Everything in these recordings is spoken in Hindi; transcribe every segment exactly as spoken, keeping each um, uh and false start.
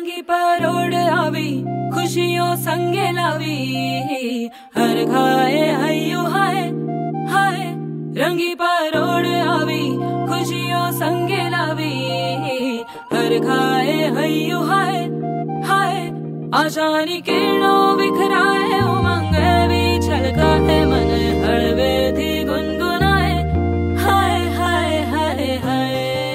रंगी परोड़ आवी खुशियों संगे लावी, हर खाए हयो हाय हाय। रंगी परोड़ आवी खुशियों संगे लावी, हर खाए हयो हाय हाय। आशानी किरणों बिखराए उमंग भी छलकाए, मन हड़वे थी गुनगुनाए हाय हाय हाय हाय।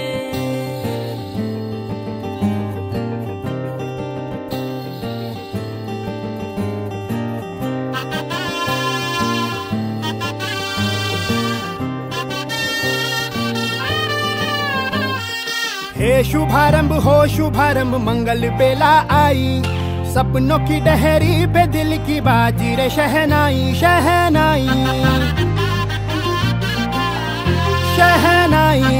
हे शुभारंभ हो शुभारंभ मंगल बेला आई, सपनों की डहरी पे दिल की बाजी रे शहनाई शहनाई शहनाई।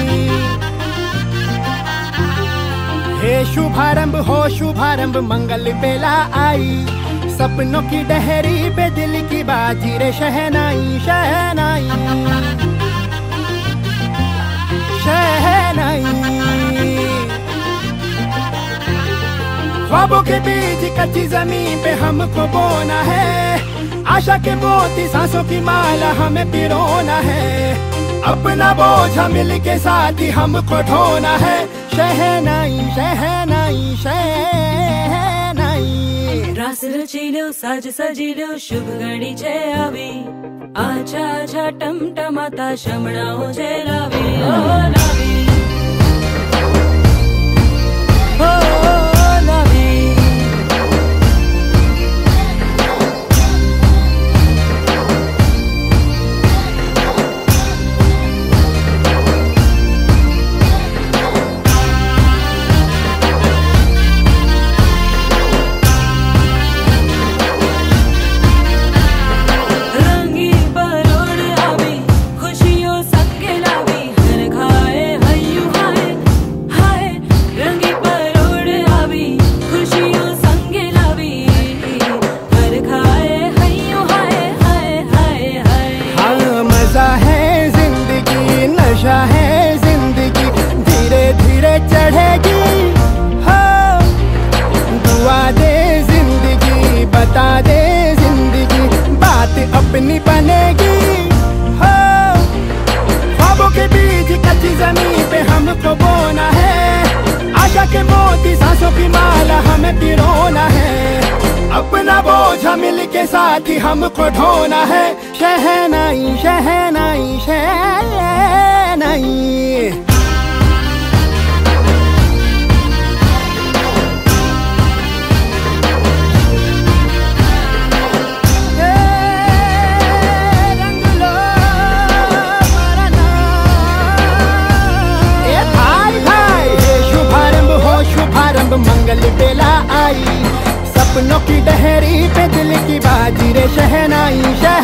हे शुभारंभ हो शुभारंभ मंगल बेला आई, सपनों की डहरी पे दिल की बाजी रे शहनाई शहनाई शहनाई। ख्वाबों के बीज कच्ची जमीन पे हमको बोना है, आशा के मोती सांसों की माला हमें पिरोना है। अपना बोझा मिल के साथ ही हमको ढोना है, शहनाई शहनाई शहनाई। रास रचिलो साज सजिलो शुभ घड़ी छे आवी, आछा आछा टमटमाता शमणाओ छे लावी ओ लावी ओ लावी। नशा है जिंदगी धीरे धीरे चढ़ेगी हो, दुआ दे जिंदगी बता दे जिंदगी बात अपनी बनेगी हो। ख्वाबों के बीज कच्ची जमीन पे हमको बोना है, आशा के मोती सांसों की माला हमें पिरोना है। अपना बोझा मिल के साथ ही हमको ढोना है, शहनाई शहनाई शहनाई। शुभारंभ हो शुभारंभ मंगल बेला आई, सपनों की डहरी पे दिल की बाजी रे शहनाई शहनाई।